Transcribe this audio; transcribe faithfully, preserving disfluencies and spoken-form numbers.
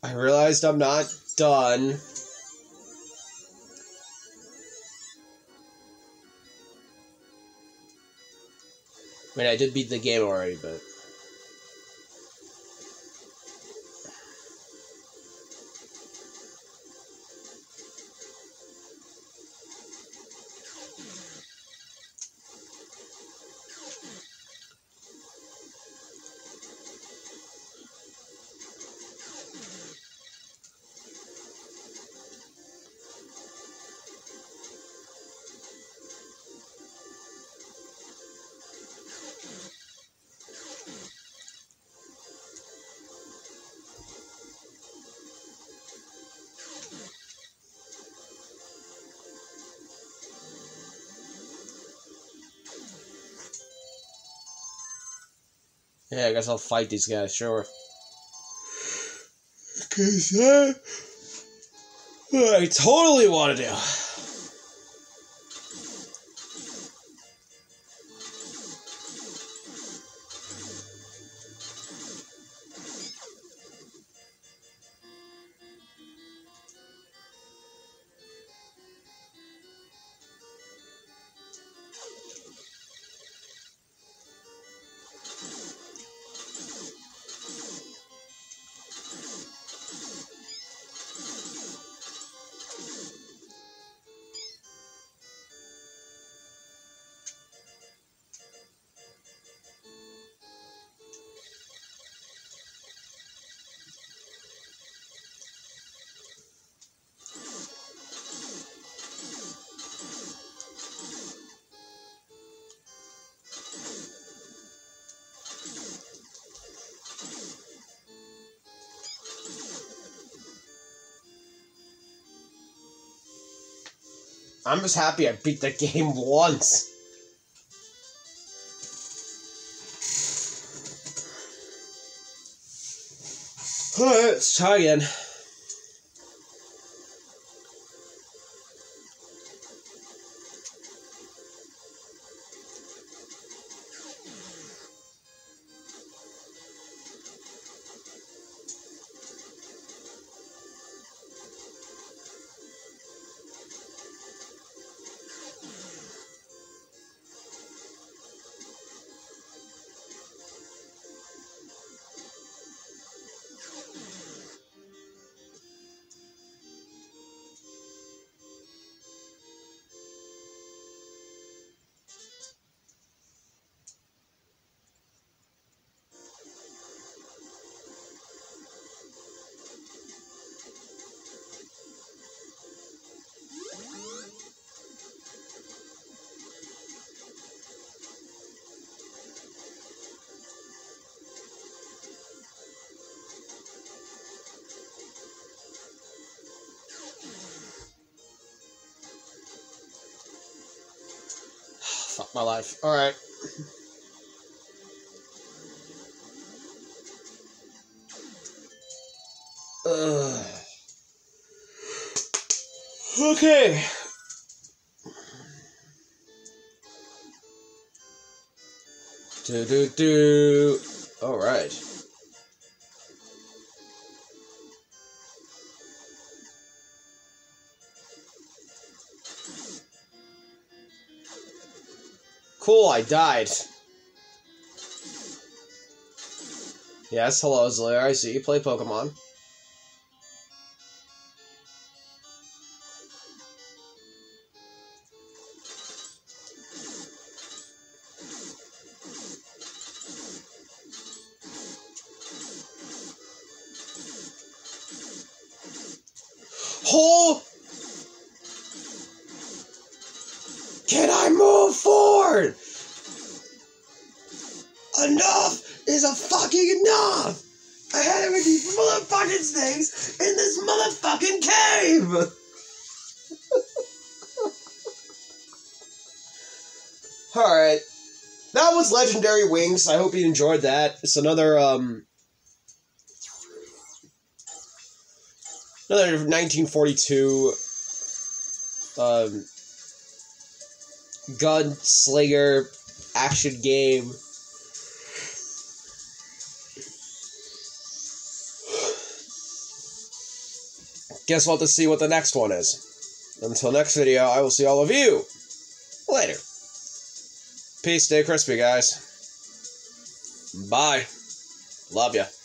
I realized I'm not done. I mean, I did beat the game already, but... Yeah, I guess I'll fight these guys, sure. Cause that's what I totally want to do. I'm just happy I beat the game once. Alright, let's try again. Fuck my life. Alright. Ugh. Okay. Do do do. Alright. Cool, I died. Yes, hello, Slayer. I see you play Pokemon. Oh! Can I move forward? Enough is a fucking enough! I had it with these motherfucking things in this motherfucking cave! Alright. That was Legendary Wings. I hope you enjoyed that. It's another, um... another nineteen forty-two... Um... gunslinger action game. guess we'll have to see what the next one is. Until next video, I will see all of you later. Peace, stay crispy, guys. Bye. Love ya.